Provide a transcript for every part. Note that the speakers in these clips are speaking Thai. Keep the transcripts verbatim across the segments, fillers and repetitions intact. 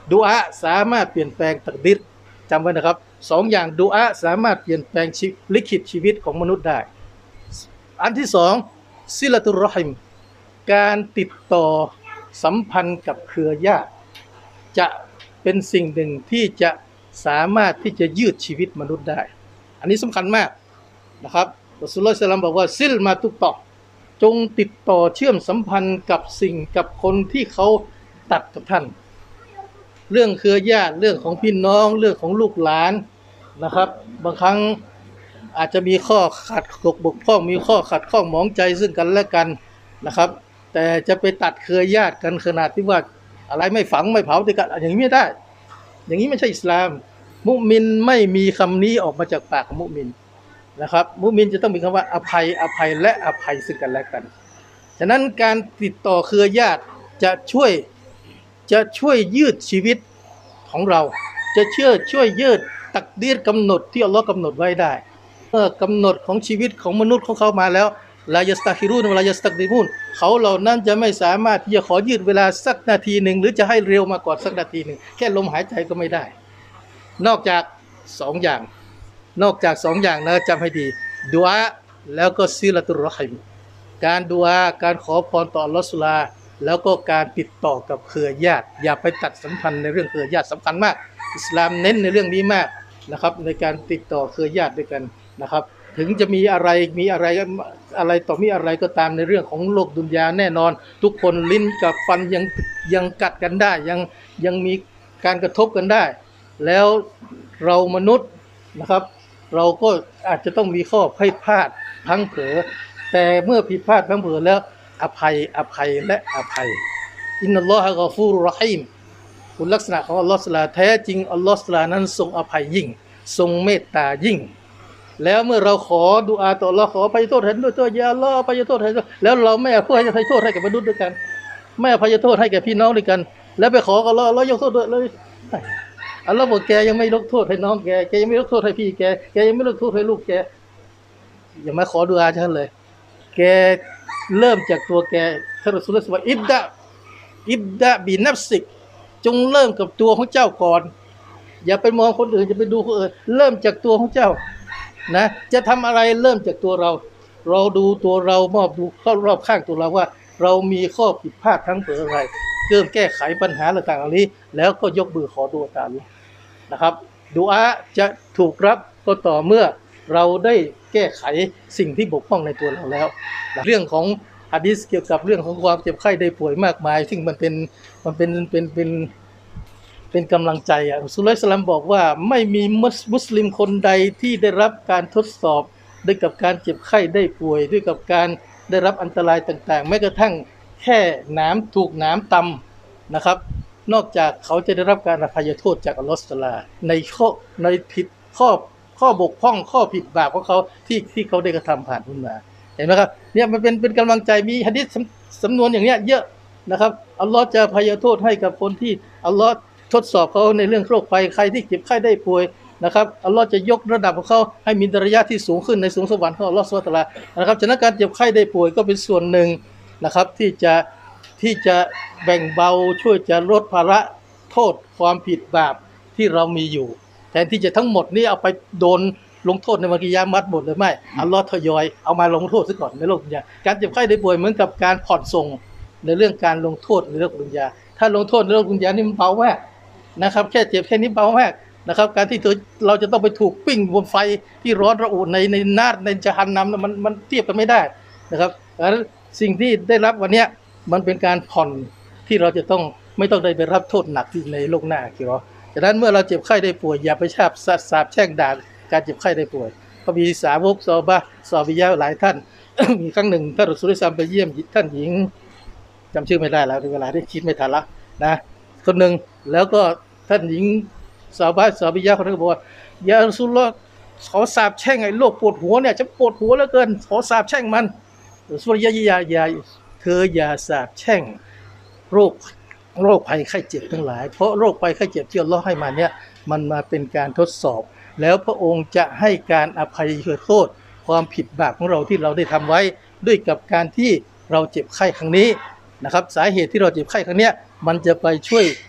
ดุอาสามารถเปลี่ยนแปลงตักดิรจำไว้นะครับสองอย่างดุอาสามารถเปลี่ยนแปลงชีลิขิตชีวิตของมนุษย์ได้อันที่สองซิลาตุรรอฮิมการติดต่อสัมพันธ์กับเครือญาติจะเป็นสิ่งหนึ่งที่จะสามารถที่จะยืดชีวิตมนุษย์ได้อันนี้สำคัญมากนะครับรอซูลุลลอฮ์ ศ็อลลัลลอฮุอะลัยฮิวะซัลลัมบอกว่าซิลมาตุกต่อจงติดต่อเชื่อมสัมพันธ์กับสิ่งกับคนที่เขาตัดกับท่านเรื่องเครือญาติเรื่องของพี่น้องเรื่องของลูกหลานนะครับบางครั้งอาจจะมีข้อขัดบกพร่องมีข้อขัดข้องหมองใจซึ่งกันและกันนะครับแต่จะไปตัดเครือญาติกันขนาดที่ว่าอะไรไม่ฝังไม่เผาด้วยกันอย่างนี้ไม่ได้อย่างนี้ไม่ใช่อิสลามมุมินไม่มีคำนี้ออกมาจากปากของมุมินนะครับมุมินจะต้องมีคำว่าอภัยอภัยและอภัยซึ่งกันและกันฉะนั้นการติดต่อเครือญาติจะช่วยจะช่วยยืดชีวิตของเราจะเชื่อช่วยยืดตักดีรกำหนดที่อัลลอฮ์กำหนดไว้ได้เมื่อกำหนดของชีวิตของมนุษย์ของเขามาแล้วลายัสตาฮิรูนวะลายัสตักดิมูนเขาเหล่านั้นจะไม่สามารถที่จะขอยืดเวลาสักนาทีหนึ่งหรือจะให้เร็วมาก่อนสักนาทีหนึ่งแค่ลมหายใจก็ไม่ได้นอกจากสองอย่างนอกจากสองอย่างนะจำให้ดีดุอาแล้วก็ซิลาตุรรอฮิมการดุอาการขอพรต่ออัลเลาะห์ซุบฮานะฮูวะตะอาลาแล้วก็การติดต่อกับเครือญาติอย่าไปตัดสัมพันธ์ในเรื่องเครือญาติสำคัญมากอิสลามเน้นในเรื่องนี้มากนะครับในการติดต่อเครือญาติด้วยกันนะครับถึงจะมีอะไรมีอะไรอะไรต่อมีอะไรก็ตามในเรื่องของโลกดุนยาแน่นอนทุกคนลิ้นกับฟันยังยังกัดกันได้ยังยังมีการกระทบกันได้แล้วเรามนุษย์นะครับเราก็อาจจะต้องมีข้อผิดพลาดพลั้งเผลอแต่เมื่อผิดพลาดพลั้งเผลอแล้วอภัยอภัยและอภัยอินนัลลอฮะกอฟูรุรเราะฮีมคุณลักษณะของอัลลอฮฺสุลาแท้จริงอัลลอฮฺสุลานั้นทรงอภัยยิ่งทรงเมตตายิ่งแล้วเมื่อเราขอดุอาต่ออัลลอฮ์ขออภัยโทษให้ด้วยตัวยาอัลลอฮ์อภัยโทษให้แล้วเราไม่อภัยโทษให้กับมนุษย์ด้วยกันไม่อภัยโทษให้แก่พี่น้องด้วยกันแล้วไปขอกับอัลลอฮ์อัลลอฮ์ยกโทษด้วยเลยอัลลอฮ์บอกแกยังไม่ยกโทษให้น้องแกแกยังไม่ยกโทษให้พี่แกแกยังไม่ยกโทษให้ลูกแกอย่ามาขอดุอาฉันเลยแกเริ่มจากตัวแกท่านรอซูลุลลอฮ์บอกอิบดะอิบดะบินัฟซิกจงเริ่มกับตัวของเจ้าก่อนอย่าไปมองคนอื่นอย่าไปดูคนอื่นเริ่มจากตัวของเจ้านะจะทำอะไรเริ่มจากตัวเราเราดูตัวเรามอบดูเข้ารอบข้างตัวเราว่าเรามีข้อผิดพลาดทั้งเผลออะไรเริ่มแก้ไขปัญหาต่างๆเหล่านี้แล้วก็ยกมือขอดุอาตามนี้นะครับดุอาจะถูกรับก็ต่อเมื่อเราได้แก้ไขสิ่งที่บกพร่องในตัวเราแล้วเรื่องของหะดีษเกี่ยวกับเรื่องของความเจ็บไข้ได้ป่วยมากมายซึ่งมันเป็นมันเป็นเป็นเป็นเป็นกำลังใจอ่ะรอซูลุลลอฮ์ ศ็อลลัลลอฮุอะลัยฮิวะซัลลัมบอกว่าไม่มีมุสลิมคนใดที่ได้รับการทดสอบด้วยกับการเจ็บไข้ได้ป่วยด้วยกับการได้รับอันตรายต่างๆแม้กระทั่งแค่น้ำถูกน้ำตำนะครับนอกจากเขาจะได้รับการอภัยโทษจากอัลเลาะห์ซุบฮานะฮูวะตะอาลาในข้อในผิดข้อข้อบกพร่องข้อผิดบาปของเขาที่ที่เขาได้กระทำผ่านขึ้นมาเห็นไหมครับเนี่ยมันเป็นเป็นกำลังใจมีหะดีษสำนวนอย่างเนี้ยเยอะนะครับอัลเลาะห์จะอภัยโทษให้กับคนที่อัลเลาะห์ทดสอบเขาในเรื่องโรคภัยใครที่เจ็บไข้ได้ป่วยนะครับอัลเลาะห์จะยกระดับของเขาให้มีดารญะห์ที่สูงขึ้นในสวงสวรรค์ของอัลเลาะห์ซุบฮานะฮูวะตะอาลานะครับฉะนั้นการเจ็บไข้ได้ป่วยก็เป็นส่วนหนึ่งนะครับที่จะที่จะแบ่งเบาช่วยจะลดภาระโทษความผิดบาปที่เรามีอยู่แทนที่จะทั้งหมดนี้เอาไปโดนลงโทษในวันกิยามะฮ์หมดเลยไม่อัลเลาะห์ทยอยเอามาลงโทษซะก่อนในโลกดุนยาการเจ็บไข้ได้ป่วยเหมือนกับการผ่อนส่งในเรื่องการลงโทษในโลกดุนยาถ้าลงโทษในโลกดุนยานี่มันเบามากนะครับแค่เจ็บแค่นี้เบามากนะครับการที่เราจะต้องไปถูกปิ้งบนไฟที่ร้อนระอุในในนาในญะฮันนัมมันมันเทียบกันไม่ได้นะครับดังนั้นสิ่งที่ได้รับวันนี้มันเป็นการผ่อนที่เราจะต้องไม่ต้องได้ไปรับโทษหนักที่ในโลกหน้าคิดว่าฉะนั้นเมื่อเราเจ็บไข้ได้ป่วยอย่าไปชาบสาบแช่งด่าการเจ็บไข้ได้ป่วยก็มีสาวกซอฮาบะห์ซอฮาบิยะห์หลายท่าน มีครั้งหนึ่งท่านรอซูลุลลอฮ์ซัลลัลลอฮุอะลัยฮิวะซัลลัมไปเยี่ยมท่านหญิงจำชื่อไม่ได้แล้วเวลาที่คิดไม่ทันละนะคนหนึ่งแล้วก็ท่านหญิงซอฮาบะห์ซอฮาบิยะห์คนนั้นก็บอกว่ายารอซูลุลลอฮ์ขอสาบแช่งไอ้โรคปวดหัวเนี่ยจะปวดหัวเหลือเกินขอสาบแช่งมันรอซูลุลลอฮ์อย่าอย่าเธออย่าสาบแช่งโรคโรคภัยไข้เจ็บทั้งหลายเพราะโรคภัยไข้เจ็บที่อัลเลาะห์ให้มาเนี่ยมันมาเป็นการทดสอบแล้วพระองค์จะให้การอภัยโทษความผิดบาปของเราที่เราได้ทำไว้ด้วยกับการที่เราเจ็บไข้ครั้งนี้นะครับสาเหตุที่เราเจ็บไข้ครั้งนี้มันจะไปช่วย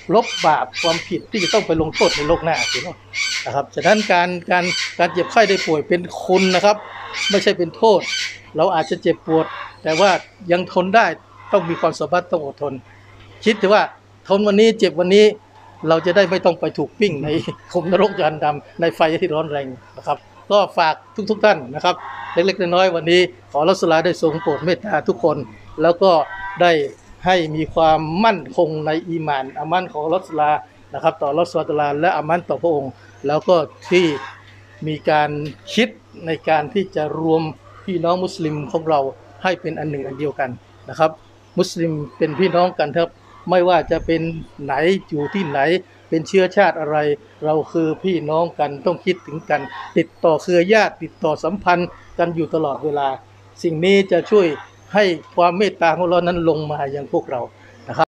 ลบบาปความผิดที่จะต้องไปลงโทษในโลกหน้าพี่น้องนะครับฉะนั้นการการการเจ็บไข้ได้ป่วยเป็นคุณนะครับไม่ใช่เป็นโทษเราอาจจะเจ็บปวดแต่ว่ายังทนได้ต้องมีความสามารถต้องอดทนคิดถือว่าทนวันนี้เจ็บวันนี้เราจะได้ไม่ต้องไปถูกปิ้งในขุมนรกยันดำในไฟที่ร้อนแรงนะครับก็ฝากทุกๆท่านนะครับเล็กๆน้อยๆวันนี้ขออัลเลาะห์ซุบฮานะฮูวะตะอาลาได้ทรงโปรดเมตตาทุกคนแล้วก็ได้ให้มีความมั่นคงในอีหม่านอามันของอัลเลาะห์ซุบฮานะฮูวะตะอาลานะครับต่ออัลเลาะห์ซุบฮานะฮูวะตะอาลาและอามันต่อพระองค์แล้วก็ที่มีการคิดในการที่จะรวมพี่น้องมุสลิมของเราให้เป็นอันหนึ่งอันเดียวกันนะครับมุสลิมเป็นพี่น้องกันครับไม่ว่าจะเป็นไหนอยู่ที่ไหนเป็นเชื้อชาติอะไรเราคือพี่น้องกันต้องคิดถึงกันติดต่อเครือญาติติดต่อสัมพันธ์กันอยู่ตลอดเวลาสิ่งนี้จะช่วยให้ความเมตตาของเรานั้นลงมาอย่างพวกเรา